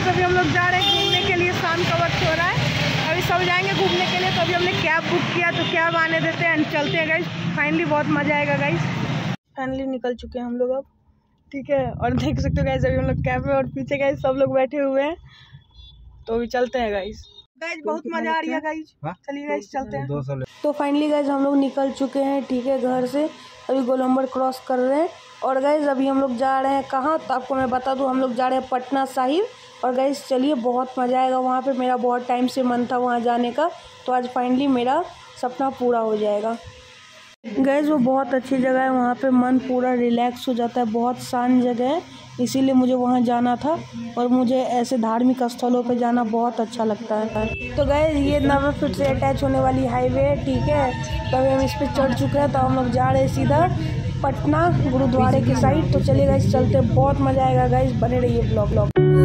अभी हम लोग जा रहे हैं घूमने के लिए, शाम का वक्त हो रहा है, अभी सब जाएंगे घूमने के लिए। तो अभी हमने कैब बुक किया, तो कैब आने देते हैं, चलते हैं गाइस। फाइनली बहुत मज़ा आएगा गाइस। फाइनली निकल चुके हैं हम लोग अब, ठीक है। और देख सकते हो गाइस अभी हम लोग कैब में, और पीछे गाइस सब लोग बैठे हुए हैं, तो अभी चलते हैं गाइस। बहुत मज़ा आ रही है गाइस, चलिए गाइस चलते हैं। तो फाइनली गाइस हम लोग निकल चुके हैं, ठीक है, घर से। अभी गोलंबर क्रॉस कर रहे हैं, और गाइस अभी हम लोग जा रहे हैं कहाँ, तो आपको मैं बता दूं, हम लोग जा रहे हैं पटना साहिब। और गाइस चलिए, बहुत मज़ा आएगा वहाँ पे। मेरा बहुत टाइम से मन था वहाँ जाने का, तो आज फाइनली मेरा सपना पूरा हो जाएगा। गाइस वो बहुत अच्छी जगह है, वहाँ पे मन पूरा रिलैक्स हो जाता है, बहुत शांत जगह है, इसीलिए मुझे वहाँ जाना था। और मुझे ऐसे धार्मिक स्थलों पे जाना बहुत अच्छा लगता है। तो गाइस ये 90 फीट से अटैच होने वाली हाईवे है, ठीक है। तो अभी हम इस पर चढ़ चुके हैं, तो हम लोग जा रहे हैं सीधा पटना गुरुद्वारे की साइड। तो चलिए गाइस चलते हैं, बहुत मज़ा आएगा गाइस, बने रहिए ब्लॉग।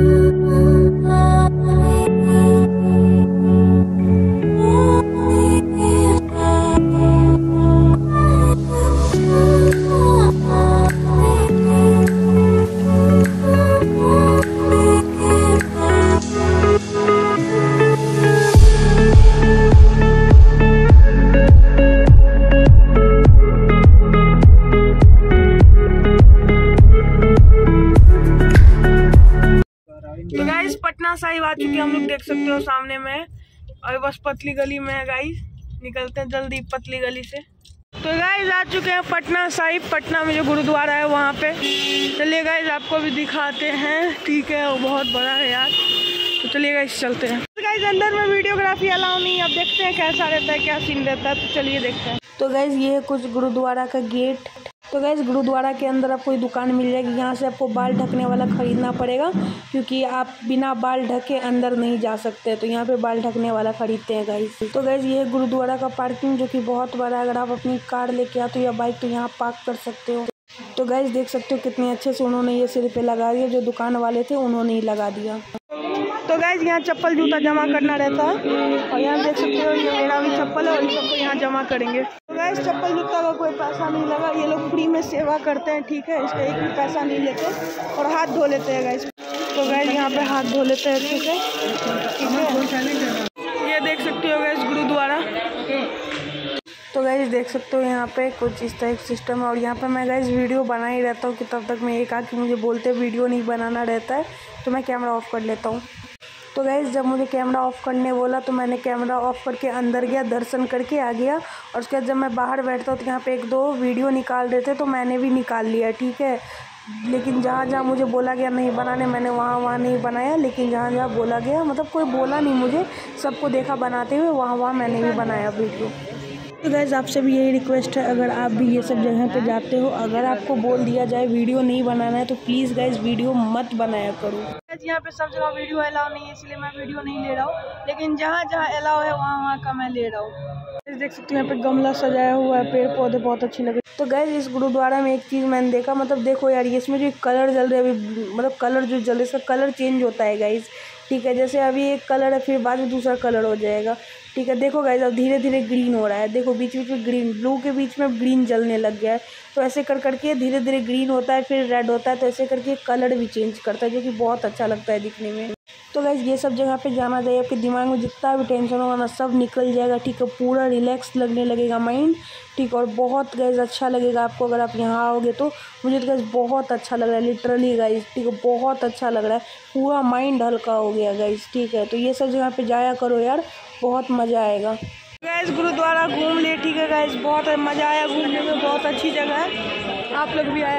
तो गाइस पटना साहिब आ चुके हैं हम लोग, देख सकते हो सामने में। अभी बस पतली गली में है गाइस, निकलते हैं जल्दी पतली गली से। तो गाइस आ चुके हैं पटना साहिब, पटना में जो गुरुद्वारा है वहाँ पे। चलिए गाइस आपको भी दिखाते हैं, ठीक है, वो बहुत बड़ा है यार। तो चलिए गाइस चलते हैं। तो गाइस अंदर में वीडियोग्राफी अलाउ नहीं है, अब देखते हैं कैसा रहता है, क्या सीन रहता है। तो चलिए देखते हैं। तो गाइस ये है कुछ गुरुद्वारा का गेट। तो गाइस गुरुद्वारा के अंदर आपको कोई दुकान मिल जाएगी, यहाँ से आपको बाल ढकने वाला खरीदना पड़ेगा, क्योंकि आप बिना बाल ढके अंदर नहीं जा सकते। तो यहाँ पे बाल ढकने वाला खरीदते हैं गाइस। तो गाइस ये है गुरुद्वारा का पार्किंग, जो कि बहुत बड़ा है। अगर आप अपनी कार लेके आते हो या बाइक, तो यहाँ पार्क कर सकते हो। तो गाइस देख सकते हो कितने अच्छे से उन्होंने ये सिर पे लगा दिया, जो दुकान वाले थे उन्होंने ही लगा दिया। तो गाइस यहाँ चप्पल जूता जमा करना रहता है, और यहाँ देख सकते हो ये मेरा भी चप्पल है, और ये सबको यहाँ जमा करेंगे। तो गाइस चप्पल जूता का कोई पैसा नहीं लगा, ये लोग फ्री में सेवा करते हैं, ठीक है, इसका एक भी पैसा नहीं लेते, और हाथ धो लेते हैं गाइस। तो गाइस यहाँ पे हाथ धो लेते हैं अच्छे से, ठीक है। ये देख सकते हो गाइस गुरुद्वारा। तो गाइस देख सकते हो यहाँ पे कुछ इस तरह सिस्टम है, और यहाँ पे मैं गाइस वीडियो बना ही रहता हूँ कि तब तक मैं एक आके मुझे बोलते वीडियो नहीं बनाना रहता है, तो मैं कैमरा ऑफ कर लेता हूँ। तो गाइस जब मुझे कैमरा ऑफ करने बोला, तो मैंने कैमरा ऑफ करके अंदर गया, दर्शन करके आ गया। और उसके बाद जब मैं बाहर बैठता हूँ, तो यहाँ पे 1-2 वीडियो निकाल रहे थे, तो मैंने भी निकाल लिया, ठीक है। लेकिन जहाँ जहाँ मुझे बोला गया नहीं बनाने, मैंने वहाँ नहीं बनाया। लेकिन जहाँ जहाँ बोला गया, मतलब कोई बोला नहीं मुझे, सबको देखा बनाते हुए, वहाँ मैंने भी बनाया वीडियो। तो गाइस आपसे भी यही रिक्वेस्ट है, अगर आप भी ये सब जगह पे जाते हो, अगर आपको बोल दिया जाए वीडियो नहीं बनाना है, तो प्लीज़ गाइस वीडियो मत बनाया करो। यहाँ पे सब जगह वीडियो अलाउ नहीं है, इसलिए मैं वीडियो नहीं ले रहा हूँ, लेकिन जहाँ जहाँ अलाउ है वहाँ का मैं ले रहा हूँ। देख सकते हो यहाँ पे गमला सजाया हुआ है, पेड़ पौधे बहुत अच्छे लगे। तो गाइस इस गुरुद्वारा में एक चीज़ मैंने देखा, मतलब देखो यार, इसमें जो कलर जल रहे हैं अभी, मतलब कलर जो जल रहा है, इसका कलर चेंज होता है गाइस, ठीक है। जैसे अभी एक कलर है, फिर बाद में दूसरा कलर हो जाएगा, ठीक है। देखो गाइस अब धीरे धीरे ग्रीन हो रहा है, देखो बीच बीच में ग्रीन, ब्लू के बीच में ग्रीन जलने लग गया है। तो ऐसे कर करके धीरे धीरे ग्रीन होता है, फिर रेड होता है, तो ऐसे करके कलर भी चेंज करता है, जो कि बहुत अच्छा लगता है दिखने में। तो गाइस ये सब जगह पे जाना चाहिए, आपके दिमाग में जितना भी टेंशन होगा ना, सब निकल जाएगा, ठीक है। पूरा रिलैक्स लगने लगेगा माइंड, ठीक। और बहुत गाइस अच्छा लगेगा आपको अगर आप यहाँ आओगे तो। मुझे तो गाइस बहुत अच्छा लग रहा है, लिटरली गाइस, ठीक है, बहुत अच्छा लग रहा है, पूरा माइंड हल्का हो गया गाइस, ठीक है। तो ये सब जगह पे जाया करो यार, बहुत मज़ा आएगा। गाइस गुरुद्वारा घूम लिए, ठीक है गाइस, बहुत मज़ा आया घूमने में, बहुत अच्छी जगह है, आप लोग भी आया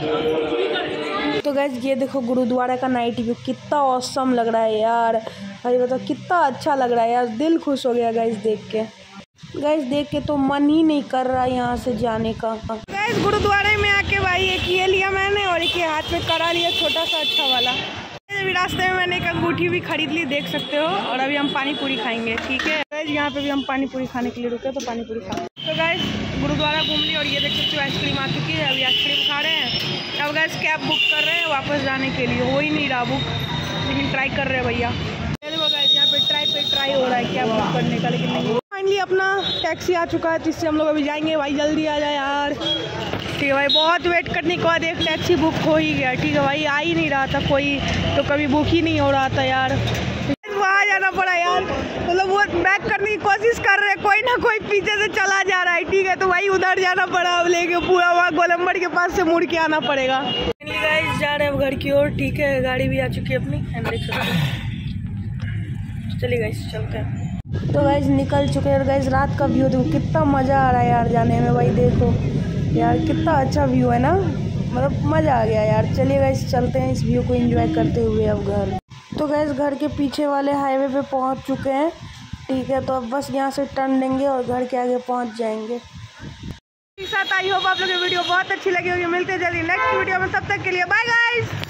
करो। तो गाइस ये देखो गुरुद्वारा का नाइट व्यू, कितना ऑसम लग रहा है यार, अरे बताओ कितना अच्छा लग रहा है यार, दिल खुश हो गया गाइस देख के। गाइस देख के तो मन ही नहीं कर रहा यहाँ से जाने का। गाइस गुरुद्वारे में आके भाई एक ये लिया मैंने, और एक ये हाथ में कड़ा लिया, छोटा सा अच्छा वाला। अभी रास्ते में मैंने एक अंगूठी भी खरीद ली, देख सकते हो। और अभी हम पानी पूरी खाएंगे, ठीक है गाइस। यहाँ पे भी हम पानी पूरी खाने के लिए रुके, तो पानी पूरी खा। तो गाइस गुरुद्वारा घूम ली, और ये देख सकते हो आइसक्रीम आ चुकी है, अभी आइसक्रीम खा रहे हैं। अब गाइस कैब बुक कर रहे हैं वापस जाने के लिए, हो ही नहीं रहा बुक, लेकिन ट्राई कर रहे हैं भैया। देखो गाइस यहाँ पे ट्राई हो रहा है कैब बुक करने का, लेकिन नहीं। फाइनली अपना टैक्सी आ चुका है, जिससे हम लोग अभी जाएंगे। भाई जल्दी आ जाए यार। ठीक है भाई, बहुत वेट करने के बाद एक टैक्सी बुक हो ही गया। ठीक है भाई, आ ही नहीं रहा था कोई, तो कभी बुक ही नहीं हो रहा था यार। वहाँ जाना पड़ा यार, मतलब वो बैक करने की कोशिश कर रहे, कोई ना कोई पीछे से चला जा रहा है। ठीक है, तो भाई उधर जाना पड़ा, अब लेके पूरा वहाँ गोलम्बर के पास से मुड़ के आना पड़ेगा। गाइस जा रहे हैं घर की ओर। ठीक है, गाड़ी भी आ चुकी है अपनी, देख सकते हैं। चलिए गाइस चलते हैं। तो गाइस निकल चुके हैं। गाइस रात का व्यू देखो, कितना मज़ा आ रहा है यार जाने में। भाई देखो यार कितना अच्छा व्यू है ना, मतलब मज़ा आ गया यार। चलिए गाइस चलते हैं, इस व्यू को एंजॉय करते हुए अब घर। तो गाइस घर के पीछे वाले हाईवे पे पहुंच चुके हैं। ठीक है, तो अब बस यहाँ से टर्न लेंगे और घर के आगे पहुंच जाएंगे। साथ आई होप आप लोगों की वीडियो बहुत अच्छी लगी होगी। मिलते हैं जल्दी नेक्स्ट वीडियो में, तब तक के लिए बाय गाइस।